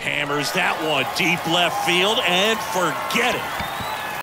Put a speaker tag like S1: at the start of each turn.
S1: Hammers that one deep left field and forget it.